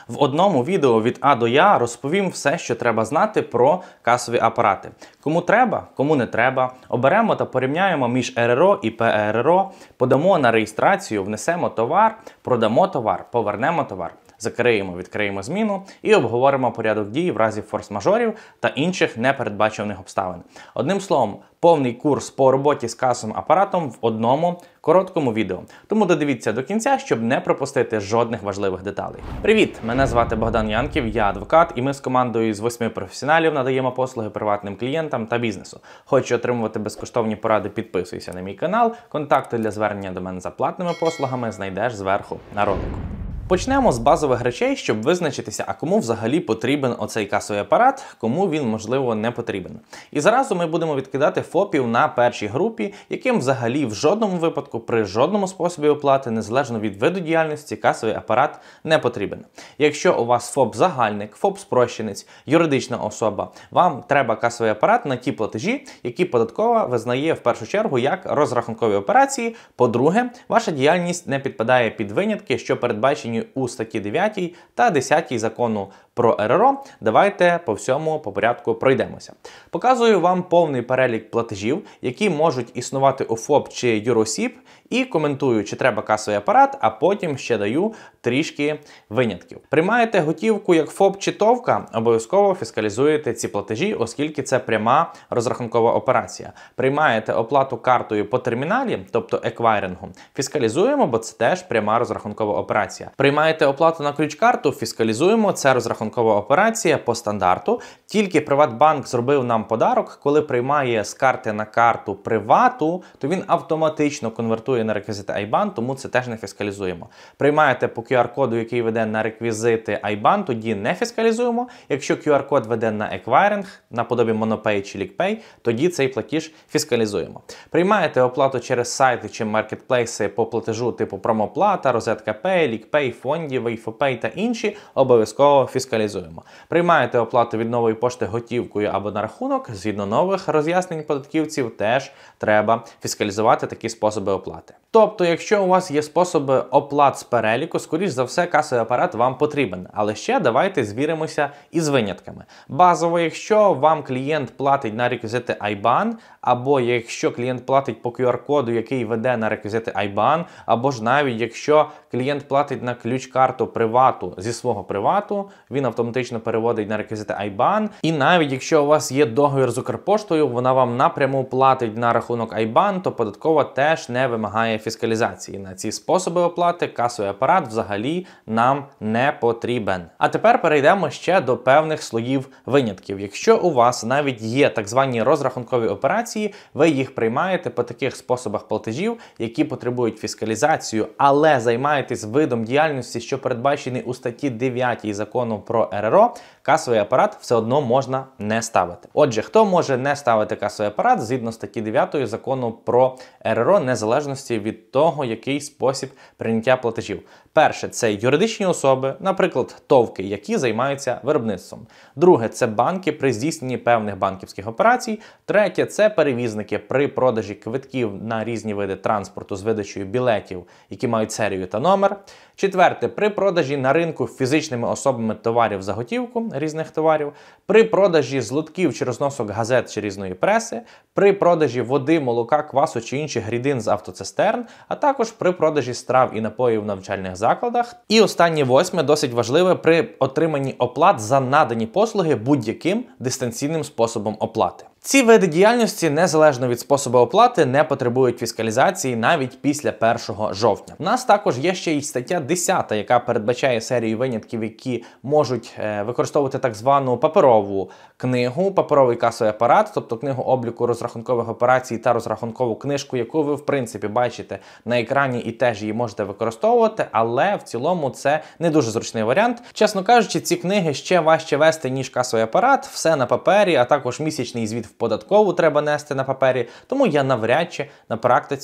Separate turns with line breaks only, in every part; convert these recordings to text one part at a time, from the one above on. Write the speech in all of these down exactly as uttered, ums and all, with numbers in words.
В одному відео від А до Я розповім все, що треба знати про касові апарати. Кому треба, кому не треба. Оберемо та порівняємо між ер ер о і пе ер ер о, подамо на реєстрацію, внесемо товар, продамо товар, повернемо товар. Закриємо, відкриємо зміну і обговоримо порядок дій в разі форс-мажорів та інших непередбачуваних обставин. Одним словом, повний курс по роботі з касовим апаратом в одному короткому відео. Тому додивіться до кінця, щоб не пропустити жодних важливих деталей. Привіт! Мене звати Богдан Янків, я адвокат, і ми з командою з восьми професіоналів надаємо послуги приватним клієнтам та бізнесу. Хочеш отримувати безкоштовні поради, підписуйся на мій канал. Контакти для звернення до мене за платними послугами знайдеш зверху на ролику. Почнемо з базових речей, щоб визначитися, а кому взагалі потрібен оцей касовий апарат, кому він, можливо, не потрібен. І зразу ми будемо відкидати ФОПів на першій групі, яким взагалі в жодному випадку, при жодному способі оплати, незалежно від виду діяльності, касовий апарат не потрібен. Якщо у вас ФОП-загальник, ФОП-спрощенець, юридична особа, вам треба касовий апарат на ті платежі, які податкова визнає в першу чергу як розрахункові операції. По-друге, ваша діяльність не підпадає під винятки, що передбачені у статті дев'ятій та десятій закону про ер ер о. Давайте по всьому по порядку пройдемося. Показую вам повний перелік платежів, які можуть існувати у ФОП чи юросіб, і коментую, чи треба касовий апарат, а потім ще даю трішки винятків. Приймаєте готівку як ФОП чи ТОВка, обов'язково фіскалізуєте ці платежі, оскільки це пряма розрахункова операція. Приймаєте оплату картою по терміналі, тобто еквайрингу, фіскалізуємо, бо це теж пряма розрахункова операція. Приймаєте оплату на ключ-карту, фіскалізуємо, це розрахункова операція по стандарту. Тільки Приватбанк зробив нам подарок, коли приймає з карти на карту привату, то він автоматично конвертує на реквізити ай бан, тому це теж не фіскалізуємо. Приймаєте по кю ар-коду, який веде на реквізити ай бан, тоді не фіскалізуємо. Якщо кю ар-код веде на еквайринг, наподобі MonoPay чи LeakPay, тоді цей платіж фіскалізуємо. Приймаєте оплату через сайти чи маркетплейси по платежу типу промоплата, Розетка Пей, LeakPay, фондів, Вейфопей та інші, обов'язково фіскалізуємо. Приймаєте оплату від нової пошти готівкою або на рахунок, згідно нових роз'яснень податківців, теж треба фіскалізувати такі способи оплати. Тобто, якщо у вас є способи оплат з переліку, скоріш за все, касовий апарат вам потрібен. Але ще давайте звіримося із винятками. Базово, якщо вам клієнт платить на реквізити ай бан, або якщо клієнт платить по кю ар-коду, який веде на реквізити ай бан, або ж навіть якщо клієнт платить на ключ-карту привату зі свого привату, він автоматично переводить на реквізити ай бан. І навіть якщо у вас є договір з Укрпоштою, вона вам напряму платить на рахунок ай бан, то податкова теж не вимагає фіскалізації. На ці способи оплати касовий апарат взагалі нам не потрібен. А тепер перейдемо ще до певних слоїв винятків. Якщо у вас навіть є так звані розрахункові операції, ви їх приймаєте по таких способах платежів, які потребують фіскалізацію, але займаєтесь видом діяльності, що передбачений у статті дев'ятій закону про ер ер о, касовий апарат все одно можна не ставити. Отже, хто може не ставити касовий апарат згідно статті дев'ятої закону про ер ер о, незалежності від того, який спосіб прийняття платежів? Перше, це юридичні особи, наприклад, ТОВки, які займаються виробництвом. Друге, це банки при здійсненні певних банківських операцій. Третє, це перевізники при продажі квитків на різні види транспорту з видачею білетів, які мають серію та номер. Четверте, при продажі на ринку фізичними особами товарів за готівку, різних товарів, при продажі злитків чи розносок газет чи різної преси, при продажі води, молока, квасу чи інших рідин з автоцистерн, а також при продажі страв і напоїв в навчальних закладах. І останнє восьме, досить важливе, при отриманні оплат за надані послуги будь-яким дистанційним способом оплати. Ці види діяльності, незалежно від способу оплати, не потребують фіскалізації навіть після першого жовтня. У нас також є ще й стаття десята, яка передбачає серію винятків, які можуть е, використовувати так звану паперову книгу, паперовий касовий апарат, тобто книгу обліку розрахункових операцій та розрахункову книжку, яку ви, в принципі, бачите на екрані і теж її можете використовувати, але в цілому це не дуже зручний варіант. Чесно кажучи, ці книги ще важче вести, ніж касовий апарат, все на папері, а також місячний звіт в податкову треба нести на папері, тому я навряд чи на практиці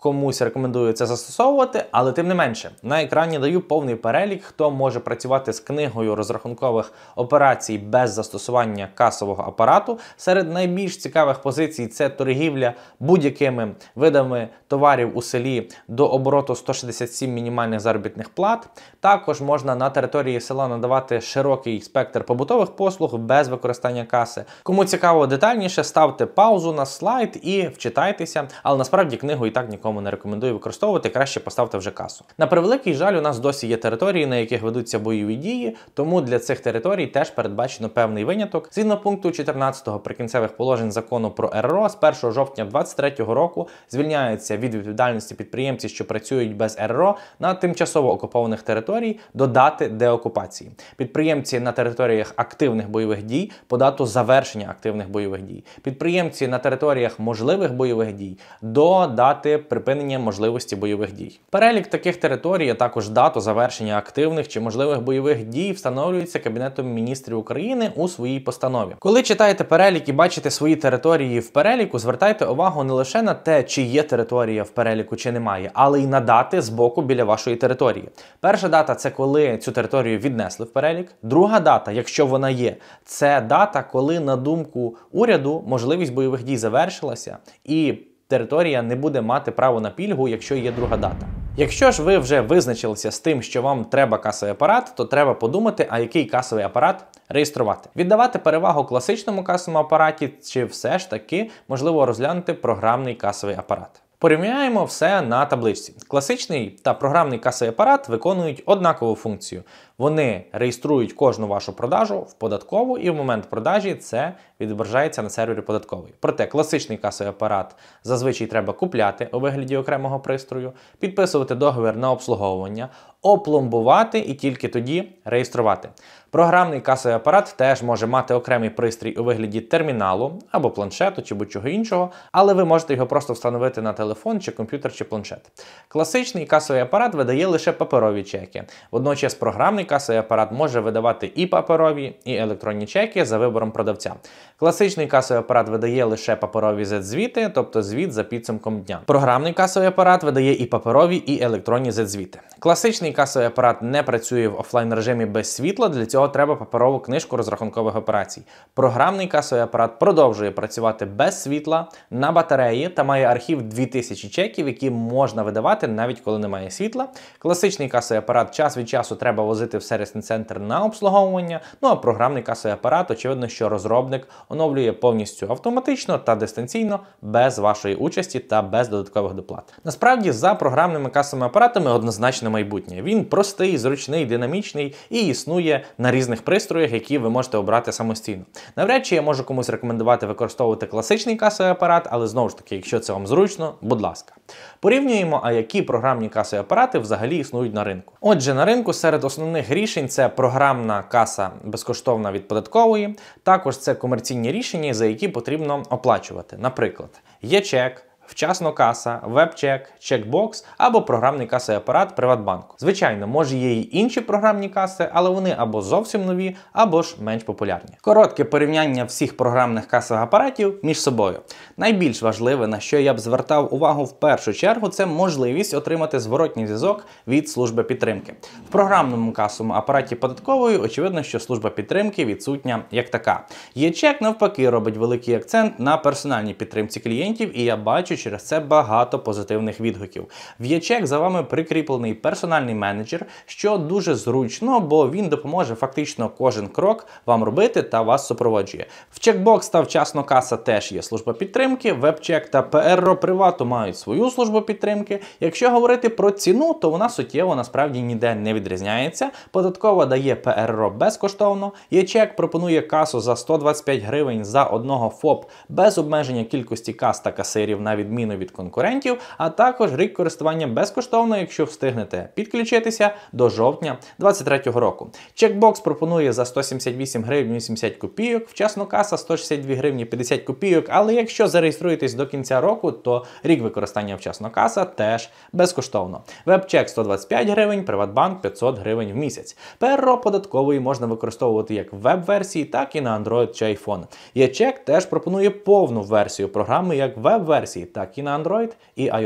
комусь рекомендую це застосовувати, але тим не менше, на екрані даю повний перелік, хто може працювати з книгою розрахункових операцій без застосування касового апарату. Серед найбільш цікавих позицій це торгівля будь-якими видами товарів у селі до обороту сто шістдесят сім мінімальних заробітних плат. Також можна на території села надавати широкий спектр побутових послуг без використання каси. Кому цікаво детальніше, ставте паузу на слайд і вчитайтеся, але насправді книгу і так нікому не рекомендую використовувати, краще поставте вже касу. На превеликий жаль, у нас досі є території, на яких ведуться бойові дії, тому для цих територій теж передбачено певний виняток. Згідно пункту чотирнадцятого прикінцевих положень закону про ер ер о, з першого жовтня двадцять третього року звільняються від відповідальності підприємці, що працюють без ер ер о на тимчасово окупованих територій до дати деокупації. Підприємці на територіях активних бойових дій по дату завершення активних бойових дій. Підприємці на територіях можливих бойових дій до дати припинення можливості бойових дій. Перелік таких територій, а також дату завершення активних чи можливих бойових дій встановлюється Кабінетом міністрів України у своїй постанові. Коли читаєте перелік і бачите свої території в переліку, звертайте увагу не лише на те, чи є територія в переліку, чи немає, але й на дати з боку біля вашої території. Перша дата – це коли цю територію віднесли в перелік. Друга дата, якщо вона є, це дата, коли, на думку уряду, можливість бойових дій завершилася і територія не буде мати право на пільгу, якщо є друга дата. Якщо ж ви вже визначилися з тим, що вам треба касовий апарат, то треба подумати, а який касовий апарат реєструвати. Віддавати перевагу класичному касовому апараті чи все ж таки можливо розглянути програмний касовий апарат. Порівняємо все на табличці. Класичний та програмний касовий апарат виконують однакову функцію. Вони реєструють кожну вашу продажу в податкову, і в момент продажі це відображається на сервері податкової. Проте класичний касовий апарат зазвичай треба купляти у вигляді окремого пристрою, підписувати договір на обслуговування, опломбувати і тільки тоді реєструвати. Програмний касовий апарат теж може мати окремий пристрій у вигляді терміналу або планшету чи будь-чого іншого, але ви можете його просто встановити на телефон чи комп'ютер чи планшет. Класичний касовий апарат видає лише паперові чеки. Водночас програмний касовий апарат може видавати і паперові, і електронні чеки за вибором продавця. Класичний касовий апарат видає лише паперові зет-звіти, тобто звіт за підсумком дня. Програмний касовий апарат видає і паперові, і електронні зет-звіти. Класичний касовий апарат не працює в офлайн режимі без світла, для цього треба паперову книжку розрахункових операцій. Програмний касовий апарат продовжує працювати без світла, на батареї та має архів дві тисячі чеків, які можна видавати навіть коли немає світла. Класичний касовий апарат час від часу треба возити в сервісний центр на обслуговування, ну а програмний касовий апарат, очевидно, що розробник оновлює повністю автоматично та дистанційно, без вашої участі та без додаткових доплат. Насправді, за програмними касовими апаратами однозначно майбутнє. Він простий, зручний, динамічний і існує на різних пристроях, які ви можете обрати самостійно. Навряд чи я можу комусь рекомендувати використовувати класичний касовий апарат, але знову ж таки, якщо це вам зручно, будь ласка. Порівнюємо, а які програмні касові апарати взагалі існують на ринку. Отже, на ринку серед основних рішень це програмна каса безкоштовна від податкової, також це комерційні рішення, за які потрібно оплачувати. Наприклад, Є-чек, Вчасно каса, веб-чек, чекбокс або програмний касовий апарат Приватбанку. Звичайно, може є й інші програмні каси, але вони або зовсім нові, або ж менш популярні. Коротке порівняння всіх програмних касових апаратів між собою. Найбільш важливе, на що я б звертав увагу в першу чергу, це можливість отримати зворотній зв'язок від служби підтримки. В програмному касовому апараті податкової очевидно, що служба підтримки відсутня як така. Є-чек навпаки робить великий акцент на персональній підтримці клієнтів, і я бачу через це багато позитивних відгуків. В Є-чек за вами прикріплений персональний менеджер, що дуже зручно, бо він допоможе фактично кожен крок вам робити та вас супроводжує. В чекбокс та вчасно каса теж є служба підтримки, веб-чек та пе ер о Привату мають свою службу підтримки. Якщо говорити про ціну, то вона суттєво насправді ніде не відрізняється. Податкова дає пе ер о безкоштовно, Є-чек пропонує касу за сто двадцять п'ять гривень за одного ФОП без обмеження кількості кас та касирів на відміну від конкурентів, а також рік користування безкоштовно, якщо встигнете підключитися до жовтня двадцять третього року. Чекбокс пропонує за сто сімдесят вісім гривень вісімдесят копійок, вчасно каса сто шістдесят дві гривні п'ятдесят копійок, але якщо зареєструєтесь до кінця року, то рік використання вчасно каса теж безкоштовно. Веб-чек сто двадцять п'ять гривень, Приватбанк п'ятсот гривень в місяць. пе ер о податкової можна використовувати як в веб-версії, так і на Android чи iPhone. Є-чек теж пропонує повну версію програми як в веб-версії, так і на Android і iOS.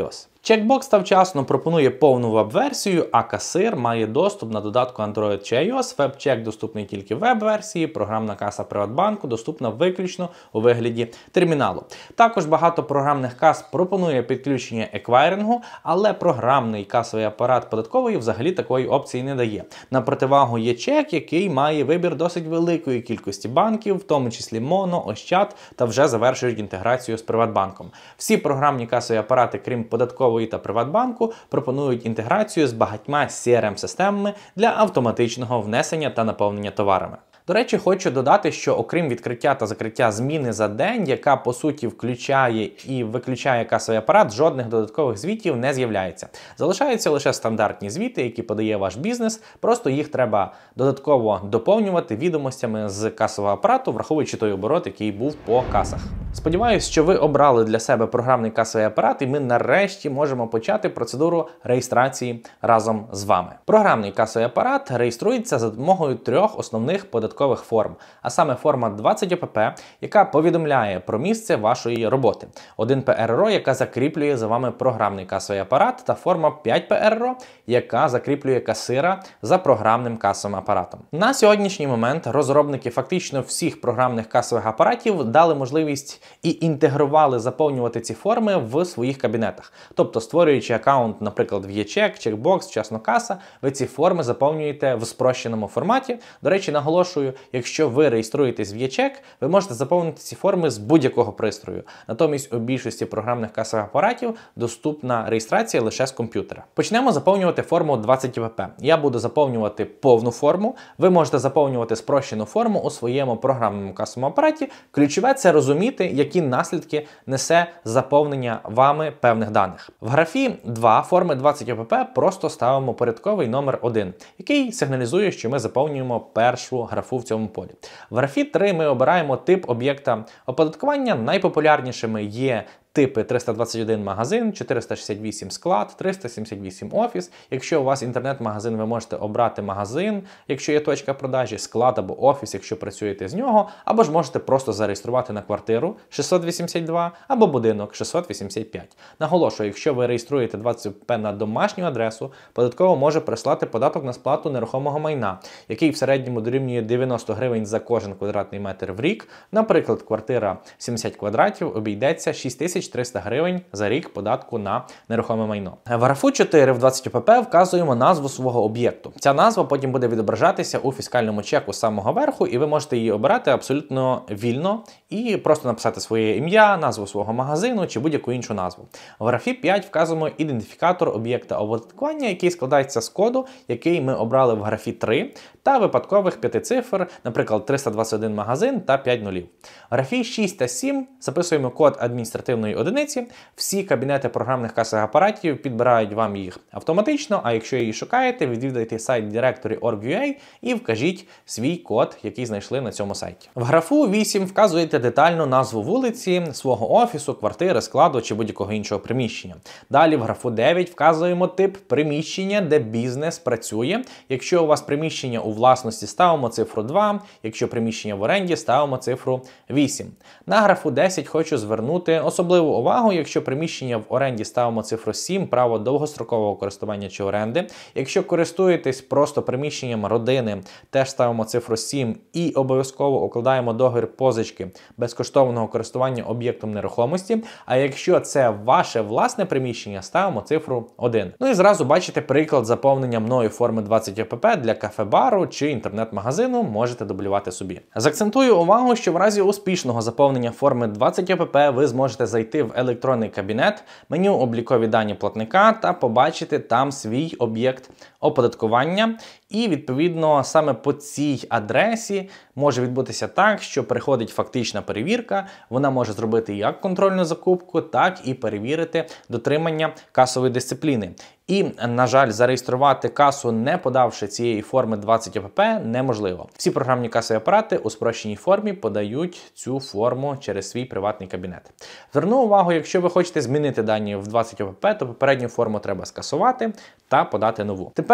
Checkbox та вчасно пропонує повну веб-версію, а касир має доступ на додатку Android чи iOS. WebCheck доступний тільки в веб-версії, програмна каса Приватбанку доступна виключно у вигляді терміналу. Також багато програмних кас пропонує підключення еквайрингу, але програмний касовий апарат податкової взагалі такої опції не дає. На противагу є чек, який має вибір досить великої кількості банків, в тому числі Моно, Ощад, та вже завершують інтеграцію з Приватбанком. Всі програмні касові апарати, крім податкової та Приватбанку, пропонують інтеграцію з багатьма сі ар ем-системами для автоматичного внесення та наповнення товарами. До речі, хочу додати, що окрім відкриття та закриття зміни за день, яка по суті включає і виключає касовий апарат, жодних додаткових звітів не з'являється. Залишаються лише стандартні звіти, які подає ваш бізнес, просто їх треба додатково доповнювати відомостями з касового апарату, враховуючи той оборот, який був по касах. Сподіваюсь, що ви обрали для себе програмний касовий апарат, і ми нарешті можемо почати процедуру реєстрації разом з вами. Програмний касовий апарат реєструється за допомогою трьох основних податкових форм, а саме форма двадцять о пе пе, яка повідомляє про місце вашої роботи, один пе ер о, яка закріплює за вами програмний касовий апарат, та форма п'ять пе ер о, яка закріплює касира за програмним касовим апаратом. На сьогоднішній момент розробники фактично всіх програмних касових апаратів дали можливість і інтегрували заповнювати ці форми в своїх кабінетах. Тобто, створюючи аккаунт, наприклад, в WeCheck, Checkbox, Вчасно каса, ви ці форми заповнюєте в спрощеному форматі. До речі, наголошую, якщо ви реєструєтесь в WeCheck, ви можете заповнити ці форми з будь-якого пристрою. Натомість у більшості програмних касових апаратів доступна реєстрація лише з комп'ютера. Почнемо заповнювати форму двадцять о пе пе. Я буду заповнювати повну форму, ви можете заповнювати спрощену форму у своєму програмному касовому апараті. Ключове – це розуміти, які наслідки несе заповнення вами певних даних. В графі два форми двадцять о пе пе просто ставимо порядковий номер один, який сигналізує, що ми заповнюємо першу графу в цьому полі. В графі три ми обираємо тип об'єкта оподаткування. Найпопулярнішими є типи триста двадцять один магазин, чотириста шістдесят вісім склад, триста сімдесят вісім офіс. Якщо у вас інтернет-магазин, ви можете обрати магазин, якщо є точка продажі, склад або офіс, якщо працюєте з нього, або ж можете просто зареєструвати на квартиру шістсот вісімдесят два або будинок шістсот вісімдесят п'ять. Наголошую, якщо ви реєструєте двадцять о пе пе на домашню адресу, податково може прислати податок на сплату нерухомого майна, який в середньому дорівнює дев'яносто гривень за кожен квадратний метр в рік. Наприклад, квартира сімдесят квадратів обійдеться шість тисяч триста гривень за рік податку на нерухоме майно. В графу чотири в двадцять о пе пе вказуємо назву свого об'єкту. Ця назва потім буде відображатися у фіскальному чеку з самого верху, і ви можете її обирати абсолютно вільно і просто написати своє ім'я, назву свого магазину чи будь-яку іншу назву. В графі п'ять вказуємо ідентифікатор об'єкта оподаткування, який складається з коду, який ми обрали в графі три, та випадкових п'яти цифр, наприклад, триста двадцять один магазин та п'ять нулів. В графі шість та сім записуємо код адміністративної одиниці. Всі кабінети програмних касових апаратів підбирають вам їх автоматично, а якщо її шукаєте, відвідайте сайт directory точка орг точка ю а і вкажіть свій код, який знайшли на цьому сайті. В графу вісім вказуєте детальну назву вулиці, свого офісу, квартири, складу чи будь-якого іншого приміщення. Далі в графу дев'ять вказуємо тип приміщення, де бізнес працює. Якщо у вас приміщення у власності, ставимо цифру два, якщо приміщення в оренді, ставимо цифру вісім. На графу десять хочу звернути особливу увагу, якщо приміщення в оренді, ставимо цифру сім, право довгострокового користування чи оренди. Якщо користуєтесь просто приміщенням родини, теж ставимо цифру сім і обов'язково укладаємо договір позички безкоштовного користування об'єктом нерухомості. А якщо це ваше власне приміщення, ставимо цифру один. Ну і зразу бачите приклад заповнення мною форми двадцять о пе пе для кафе-бару чи інтернет-магазину, можете дублювати собі. Закцентую увагу, що в разі успішного заповнення форми двадцять о пе пе ви зможете зайти в електронний кабінет, меню облікові дані платника та побачити там свій об'єкт оподаткування. І, відповідно, саме по цій адресі може відбутися так, що приходить фактична перевірка, вона може зробити як контрольну закупку, так і перевірити дотримання касової дисципліни. І, на жаль, зареєструвати касу, не подавши цієї форми двадцять о пе пе, неможливо. Всі програмні касові апарати у спрощеній формі подають цю форму через свій приватний кабінет. Зверну увагу, якщо ви хочете змінити дані в двадцять о пе пе, то попередню форму треба скасувати та подати нову. Тепер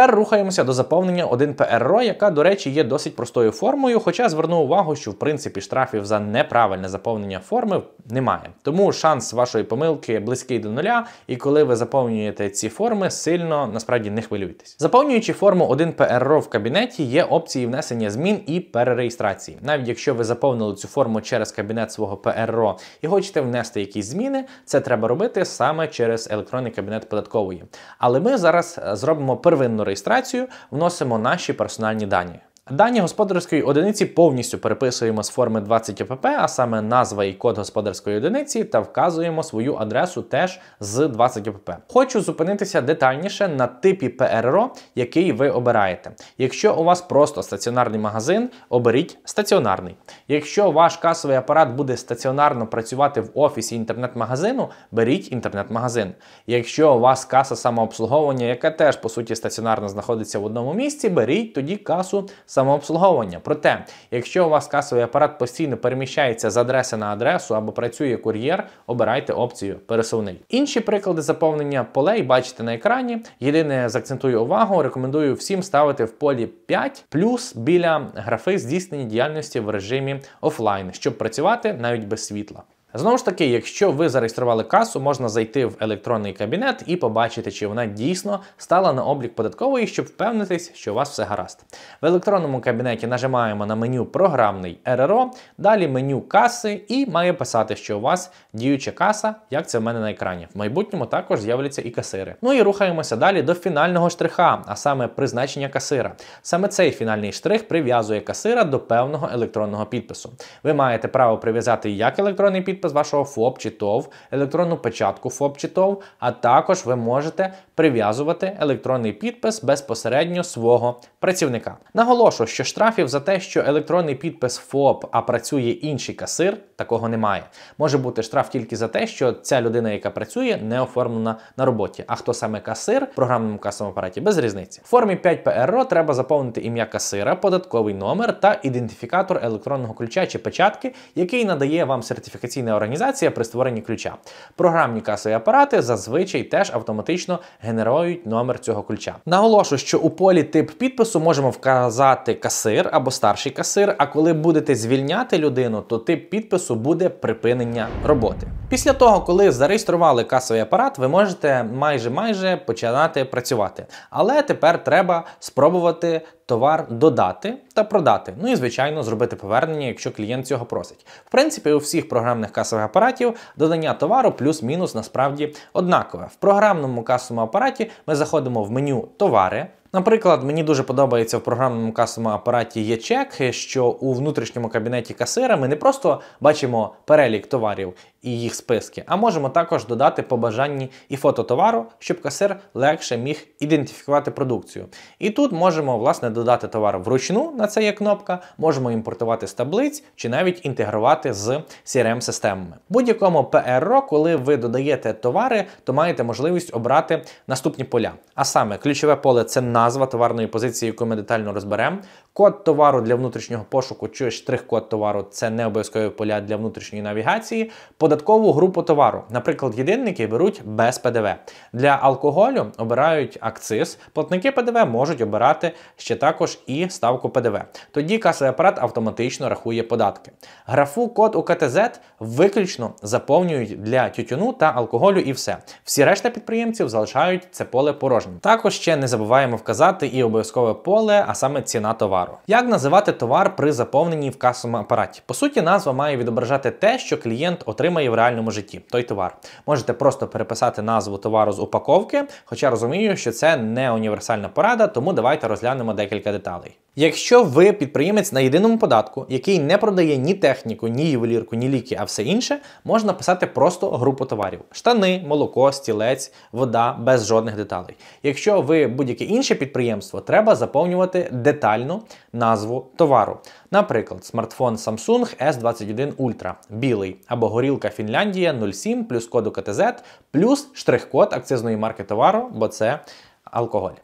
Тепер рухаємося до заповнення один пе ер о, яка, до речі, є досить простою формою, хоча зверну увагу, що в принципі штрафів за неправильне заповнення форми немає. Тому шанс вашої помилки близький до нуля, і коли ви заповнюєте ці форми, сильно насправді не хвилюйтесь. Заповнюючи форму один пе ер о в кабінеті, є опції внесення змін і перереєстрації. Навіть якщо ви заповнили цю форму через кабінет свого пе ер о і хочете внести якісь зміни, це треба робити саме через електронний кабінет податкової. Але ми зараз зробимо первинну реєстрацію, вносимо наші персональні дані. Дані господарської одиниці повністю переписуємо з форми двадцять о пе пе, а саме назва і код господарської одиниці, та вказуємо свою адресу теж з двадцять о пе пе. Хочу зупинитися детальніше на типі пе ер о, який ви обираєте. Якщо у вас просто стаціонарний магазин, оберіть стаціонарний. Якщо ваш касовий апарат буде стаціонарно працювати в офісі інтернет-магазину, беріть інтернет-магазин. Якщо у вас каса самообслуговування, яка теж по суті стаціонарно знаходиться в одному місці, беріть тоді касу самообслуговування. Проте, якщо у вас касовий апарат постійно переміщається з адреси на адресу або працює кур'єр, обирайте опцію пересувний. Інші приклади заповнення полей бачите на екрані. Єдине, заакцентую увагу, рекомендую всім ставити в полі п'ять плюс біля графи здійснення діяльності в режимі офлайн, щоб працювати навіть без світла. Знову ж таки, якщо ви зареєстрували касу, можна зайти в електронний кабінет і побачити, чи вона дійсно стала на облік податкової, щоб впевнитись, що у вас все гаразд. В електронному кабінеті нажимаємо на меню «Програмний ер ер о», далі меню «Каси» і має писати, що у вас діюча каса, як це в мене на екрані. В майбутньому також з'являться і касири. Ну і рухаємося далі до фінального штриха, а саме призначення касира. Саме цей фінальний штрих прив'язує касира до певного електронного підпису. Ви маєте право прив'язати як електронний підпис, з вашого ФОП чи ТОВ, електронну печатку ФОП чи ТОВ, а також ви можете прив'язувати електронний підпис безпосередньо свого працівника. Наголошую, що штрафів за те, що електронний підпис ФОП, а працює інший касир, такого немає. Може бути штраф тільки за те, що ця людина, яка працює, не оформлена на роботі. А хто саме касир в програмному касовому апараті, без різниці. В формі п'ять пе ер о треба заповнити ім'я касира, податковий номер та ідентифікатор електронного ключа чи печатки, який надає вам сертифікаційна організація при створенні ключа. Програмні касові апарати зазвичай теж автоматично генерують номер цього ключа. Наголошую, що у полі тип підпису можемо вказати касир або старший касир, а коли будете звільняти людину, то тип підпису буде припинення роботи. Після того, коли зареєстрували касовий апарат, ви можете майже-майже починати працювати. Але тепер треба спробувати товар додати та продати. Ну і, звичайно, зробити повернення, якщо клієнт цього просить. В принципі, у всіх програмних касових апаратів додання товару плюс-мінус насправді однакове. В програмному касовому апараті ми заходимо в меню «Товари». Наприклад, мені дуже подобається в програмному касовому апараті є чек, що у внутрішньому кабінеті касира ми не просто бачимо перелік товарів і їх списки, а можемо також додати по бажанні і фото товару, щоб касир легше міг ідентифікувати продукцію. І тут можемо, власне, додати товар вручну, на це є кнопка, можемо імпортувати з таблиць чи навіть інтегрувати з сі ар ем-системами. В будь-якому пе ер о, коли ви додаєте товари, то маєте можливість обрати наступні поля. А саме, ключове поле – це назва товарної позиції, яку ми детально розберемо. Код товару для внутрішнього пошуку чи штрих-код товару – це не обов'язкові поля для внутрішньої навігації. Податкову групу товару. Наприклад, єдинники беруть без пе де ве. Для алкоголю обирають акциз. Платники пе де ве можуть обирати ще також і ставку пе де ве. Тоді касовий апарат автоматично рахує податки. Графу код у ка те зет виключно заповнюють для тютюну та алкоголю і все. Всі решта підприємців залишають це поле порожнім. Також ще не забуваємо вказати і обов'язкове поле, а саме ціна товару. Як називати товар при заповненні в касовому апараті? По суті, назва має відображати те, що клієнт отримає в реальному житті, той товар. Можете просто переписати назву товару з упаковки, хоча розумію, що це не універсальна порада, тому давайте розглянемо декілька деталей. Якщо ви підприємець на єдиному податку, який не продає ні техніку, ні ювелірку, ні ліки, а все інше, можна писати просто групу товарів. Штани, молоко, стілець, вода, без жодних деталей. Якщо ви будь-яке інше підприємство, треба заповнювати детальну назву товару. Наприклад, смартфон Samsung ес двадцять один Ultra, білий, або горілка Фінляндія нуль сім плюс код у ка те зет, плюс штрих-код акцизної марки товару, бо це алкоголь.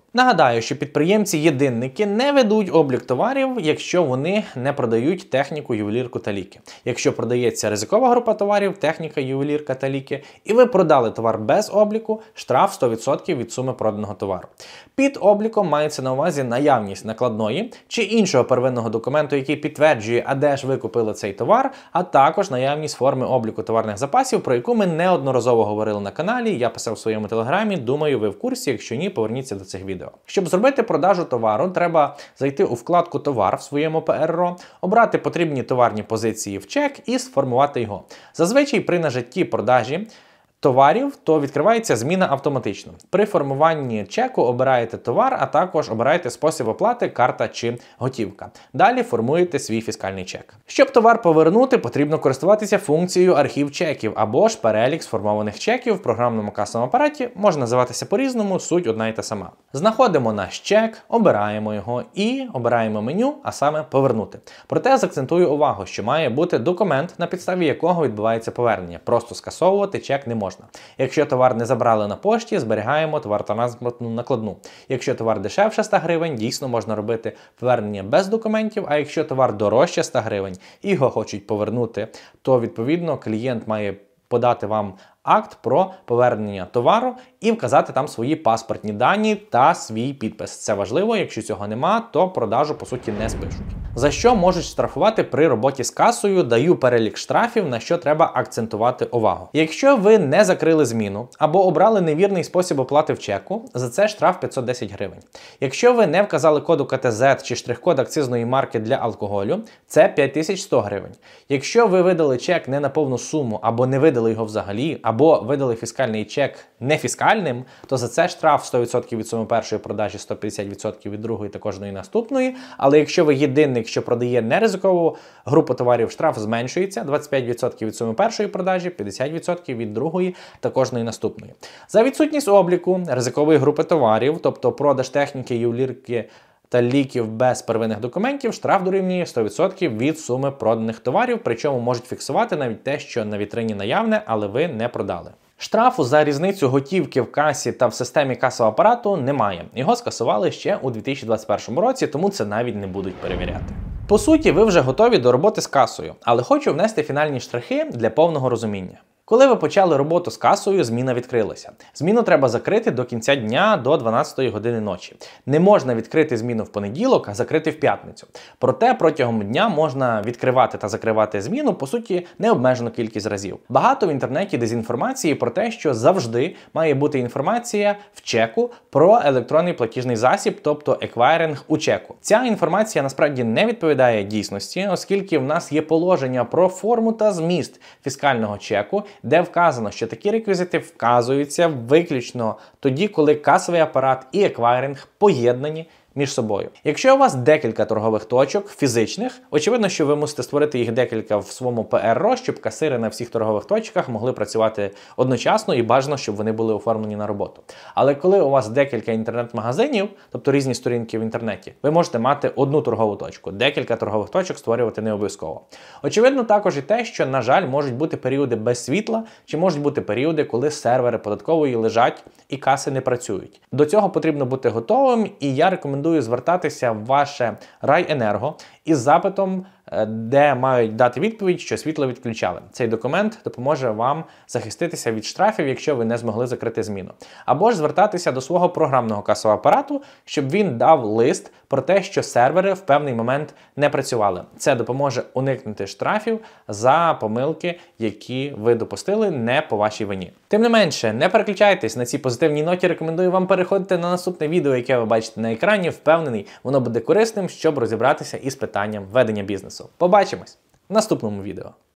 Нагадаю, що підприємці-єдинники не ведуть облік товарів, якщо вони не продають техніку, ювелірку та ліки. Якщо продається ризикова група товарів, техніка, ювелірка та ліки, і ви продали товар без обліку, штраф сто відсотків від суми проданого товару. Під обліком мається на увазі наявність накладної чи іншого первинного документу, який підтверджує, а де ж ви купили цей товар, а також наявність форми обліку товарних запасів, про яку ми неодноразово говорили на каналі, я писав в своєму телеграмі, думаю, ви в курсі, якщо ні, поверніться до цих відео. Щоб зробити продажу товару, треба зайти у вкладку «Товар» в своєму пе ер о, обрати потрібні товарні позиції в чек і сформувати його. Зазвичай при нажатті продажі товарів, то відкривається зміна автоматично. При формуванні чеку обираєте товар, а також обираєте спосіб оплати, карта чи готівка. Далі формуєте свій фіскальний чек. Щоб товар повернути, потрібно користуватися функцією архів чеків або ж перелік сформованих чеків в програмному касовому апараті, може називатися по-різному, суть одна й та сама. Знаходимо наш чек, обираємо його і обираємо меню, а саме повернути. Проте заакцентую увагу, що має бути документ, на підставі якого відбувається повернення. Просто скасовувати чек не можна. Якщо товар не забрали на пошті, зберігаємо товарно-транспортну накладну. Якщо товар дешевше ста гривень, дійсно можна робити повернення без документів, а якщо товар дорожче ста гривень і його хочуть повернути, то відповідно клієнт має подати вам акт про повернення товару і вказати там свої паспортні дані та свій підпис. Це важливо, якщо цього нема, то продажу по суті не спишуть. За що можуть штрафувати при роботі з касою, даю перелік штрафів, на що треба акцентувати увагу. Якщо ви не закрили зміну або обрали невірний спосіб оплати в чеку, за це штраф п'ятсот десять гривень. Якщо ви не вказали коду ка те зет чи штрих-код акцизної марки для алкоголю, це п'ять тисяч сто гривень. Якщо ви видали чек не на повну суму або не видали його взагалі, або видали фіскальний чек не фіскальним, то за це штраф сто відсотків від суми першої продажі, сто п'ятдесят відсотків від другої та кожної наступної. Але якщо ви єдинник, що продає неризикову групу товарів, штраф зменшується, двадцять п'ять відсотків від суми першої продажі, п'ятдесят відсотків від другої та кожної наступної. За відсутність обліку ризикової групи товарів, тобто продаж техніки, ювелірки та ліків без первинних документів, штраф дорівнює сто відсотків від суми проданих товарів, причому можуть фіксувати навіть те, що на вітрині наявне, але ви не продали. Штрафу за різницю готівки в касі та в системі касового апарату немає. Його скасували ще у дві тисячі двадцять першому році, тому це навіть не будуть перевіряти. По суті, ви вже готові до роботи з касою, але хочу внести фінальні штрихи для повного розуміння. Коли ви почали роботу з касою, зміна відкрилася. Зміну треба закрити до кінця дня до дванадцятої години ночі. Не можна відкрити зміну в понеділок, а закрити в п'ятницю. Проте протягом дня можна відкривати та закривати зміну, по суті, необмежену кількість разів. Багато в інтернеті дезінформації про те, що завжди має бути інформація в чеку про електронний платіжний засіб, тобто еквайринг у чеку. Ця інформація насправді не відповідає дійсності, оскільки в нас є положення про форму та зміст фіскального чеку, де вказано, що такі реквізити вказуються виключно тоді, коли касовий апарат і еквайринг поєднані між собою. Якщо у вас декілька торгових точок фізичних, очевидно, що ви мусите створити їх декілька в своєму пе ер о, щоб касири на всіх торгових точках могли працювати одночасно і бажано, щоб вони були оформлені на роботу. Але коли у вас декілька інтернет-магазинів, тобто різні сторінки в інтернеті, ви можете мати одну торгову точку. Декілька торгових точок створювати не обов'язково. Очевидно також і те, що, на жаль, можуть бути періоди без світла, чи можуть бути періоди, коли сервери податкової лежать і каси не працюють. До цього потрібно бути готовим, і я рекомендую звертатися в ваше Райенерго із запитом, де мають дати відповідь, що світло відключали. Цей документ допоможе вам захиститися від штрафів, якщо ви не змогли закрити зміну. Або ж звертатися до свого програмного касового апарату, щоб він дав лист про те, що сервери в певний момент не працювали. Це допоможе уникнути штрафів за помилки, які ви допустили не по вашій вині. Тим не менше, не переключайтесь на цій позитивній ноті, рекомендую вам переходити на наступне відео, яке ви бачите на екрані. Впевнений, воно буде корисним, щоб розібратися із питанням ведення бізнесу. Побачимось в наступному відео.